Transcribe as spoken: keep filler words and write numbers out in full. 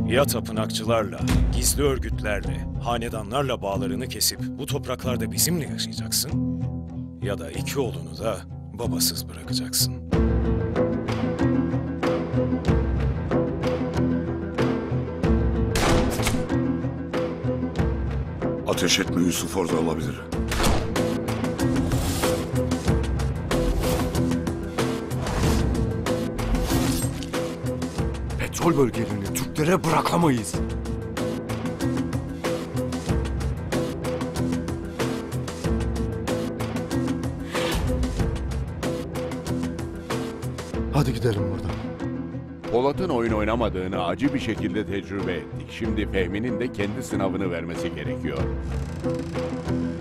Ya tapınakçılarla, gizli örgütlerle, hanedanlarla bağlarını kesip bu topraklarda bizimle yaşayacaksın, ya da iki oğlunu da babasız bırakacaksın. Ateş etme, Yusuf orada olabilir. Petrol bölgelerini Türklere bırakamayız. Hadi gidelim buradan. Polat'ın oyun oynamadığını acı bir şekilde tecrübe ettik. Şimdi Fehmi'nin de kendi sınavını vermesi gerekiyor.